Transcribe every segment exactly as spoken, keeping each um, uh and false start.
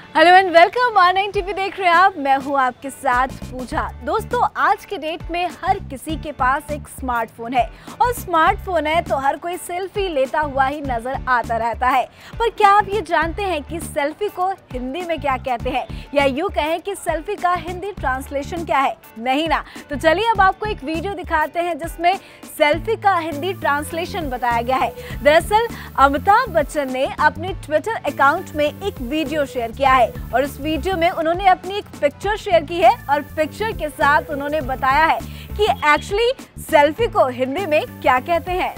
Hello and welcome R nine TV देख रहे हैं आप। मैं हूं आपके साथ पूजा। दोस्तों, आज के डेट में हर किसी के पास एक स्मार्टफोन है और स्मार्टफोन है तो हर कोई सेल्फी लेता हुआ ही नजर आता रहता है। पर क्या आप ये जानते हैं कि सेल्फी को हिंदी में क्या कहते हैं, या यूं कहें कि सेल्फी का हिंदी ट्रांसलेशन क्या है? नहीं ना। तो चलिए अब आपको एक वीडियो दिखाते हैं जिसमें सेल्फी का हिंदी ट्रांसलेशन बताया गया है। दरअसल अमिताभ बच्चन ने अपने ट्विटर अकाउंट में एक वीडियो शेयर किया है और इस वीडियो में उन्होंने अपनी एक पिक्चर शेयर की है और पिक्चर के साथ उन्होंने बताया है कि एक्चुअली सेल्फी को हिंदी में क्या कहते हैं।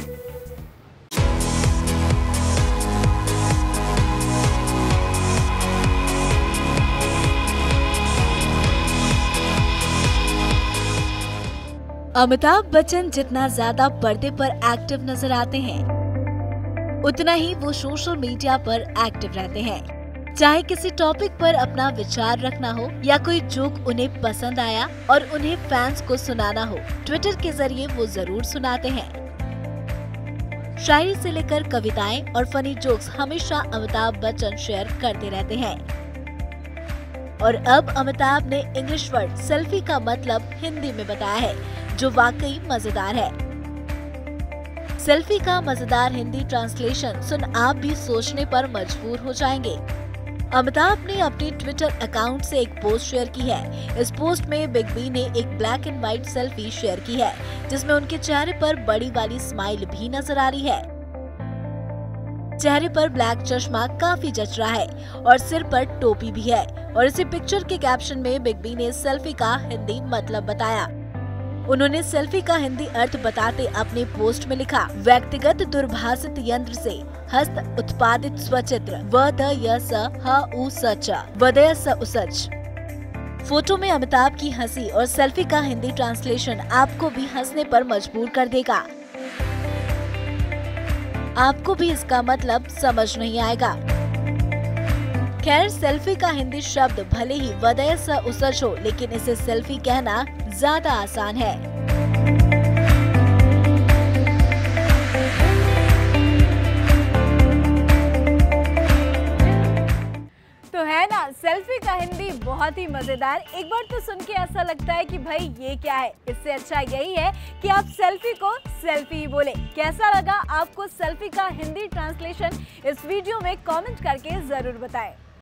अमिताभ बच्चन जितना ज्यादा पर्दे पर एक्टिव नजर आते हैं, उतना ही वो सोशल मीडिया पर एक्टिव रहते हैं। चाहे किसी टॉपिक पर अपना विचार रखना हो या कोई जोक उन्हें पसंद आया और उन्हें फैंस को सुनाना हो, ट्विटर के जरिए वो जरूर सुनाते हैं। शायरी से लेकर कविताएं और फनी जोक्स हमेशा अमिताभ बच्चन शेयर करते रहते हैं। और अब अमिताभ ने इंग्लिश वर्ड सेल्फी का मतलब हिंदी में बताया है, जो वाकई मजेदार है। सेल्फी का मजेदार हिंदी ट्रांसलेशन सुन आप भी सोचने पर मजबूर हो जाएंगे। अमिताभ ने अपने ट्विटर अकाउंट से एक पोस्ट शेयर की है। इस पोस्ट में बिग बी ने एक black and white selfie share की है, जिसमें उनके चेहरे पर बड़ी वाली स्माइल भी नजर आ रही है। चेहरे पर ब्लैक चश्मा काफी जच रहा है और सिर पर टोपी भी है। और इसी पिक्चर के कैप्शन में बिग बी ने सेल्फी का हिंदी मतलब बताया। उन्होंने सेल्फी का हिंदी अर्थ बताते अपने पोस्ट में लिखा, व्यक्तिगत दूरभाषित यंत्र से हस्त उत्पादित स्वचित्र वदय स ह उ सच वदय स उसच। फोटो में अमिताभ की हंसी और सेल्फी का हिंदी ट्रांसलेशन आपको भी हंसने पर मजबूर कर देगा। आपको भी इसका मतलब समझ नहीं आएगा। खैर, सेल्फी का हिंदी शब्द भले ही वदय स उसच हो, लेकिन इसे सेल्फी कहना ज्यादा आसान है। तो है ना, सेल्फी का हिंदी बहुत ही मजेदार। एक बार तो सुन के ऐसा लगता है कि भाई ये क्या है। इससे अच्छा यही है कि आप सेल्फी को सेल्फी ही बोले। कैसा लगा आपको सेल्फी का हिंदी ट्रांसलेशन? इस वीडियो में कमेंट करके जरूर बताएं।